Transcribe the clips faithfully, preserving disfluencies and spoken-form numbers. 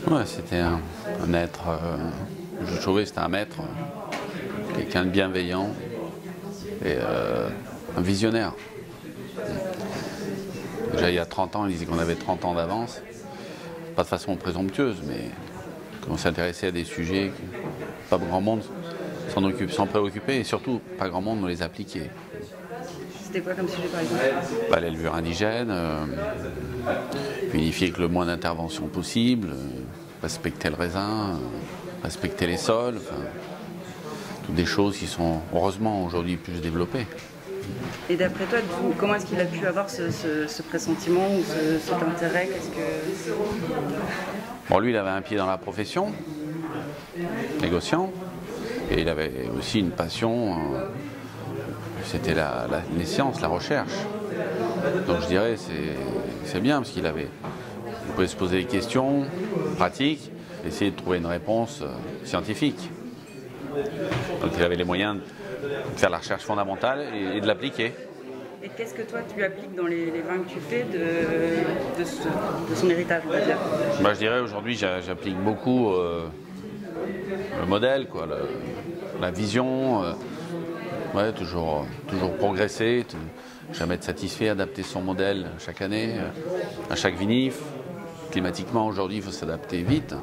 Ouais, c'était un, un être, euh, je trouvais que c'était un maître, euh, quelqu'un de bienveillant et euh, un visionnaire. Déjà il y a trente ans, il disait qu'on avait trente ans d'avance, pas de façon présomptueuse, mais qu'on s'intéressait à des sujets que pas grand monde s'en occupe, s'en préoccupait et surtout pas grand monde ne les appliquait. C'était quoi comme sujet par exemple? Bah, l'élevure indigène, euh, vérifier que le moins d'intervention possible, euh, respecter le raisin, euh, respecter les sols, enfin, toutes des choses qui sont heureusement aujourd'hui plus développées. Et d'après toi, comment est-ce qu'il a pu avoir ce, ce, ce pressentiment ou ce, cet intérêt? Qu'est-ce que... Bon, lui, il avait un pied dans la profession, négociant, et il avait aussi une passion, euh, c'était la, la, les sciences, la recherche. Donc je dirais c'est bien parce qu'il avait, il pouvait se poser des questions pratiques, essayer de trouver une réponse euh, scientifique. Donc il avait les moyens de faire la recherche fondamentale et, et de l'appliquer. Et qu'est-ce que toi tu appliques dans les, les vins que tu fais de, de, ce, de son héritage, on va dire? Bah, je dirais aujourd'hui j'applique beaucoup euh, le modèle, quoi, le, la vision, euh, ouais, toujours, toujours progresser, jamais être satisfait, adapter son modèle chaque année, à chaque vinif. Climatiquement aujourd'hui il faut s'adapter vite,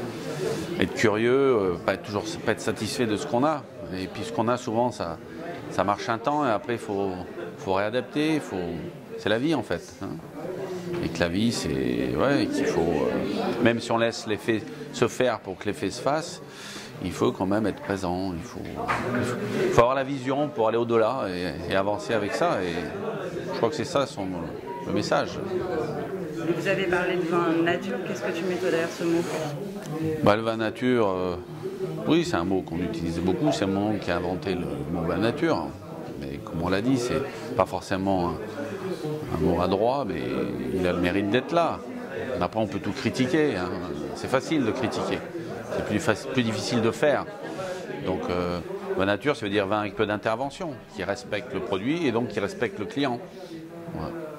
être curieux, pas être toujours pas être satisfait de ce qu'on a. Et puis ce qu'on a souvent ça, ça marche un temps et après il faut, faut réadapter, faut... c'est la vie en fait. Hein. Et que la vie c'est ouais, qu'il faut, euh, même si on laisse l'effet se faire pour que l'effet se fasse, il faut quand même être présent, il faut, il faut, il faut avoir la vision pour aller au-delà et, et avancer avec ça. Et je crois que c'est ça son, le message. Vous avez parlé de vin nature, qu'est-ce que tu mets toi derrière ce mot? Bah, le vin nature, euh, oui c'est un mot qu'on utilise beaucoup, c'est moi qui a inventé le mot vin nature. Mais comme on l'a dit, c'est pas forcément un, un mot adroit, mais il a le mérite d'être là. Après on peut tout critiquer, hein. C'est facile de critiquer, c'est plus, plus difficile de faire. Donc euh, vin nature ça veut dire vin avec peu d'intervention, qui respecte le produit et donc qui respecte le client. Ouais.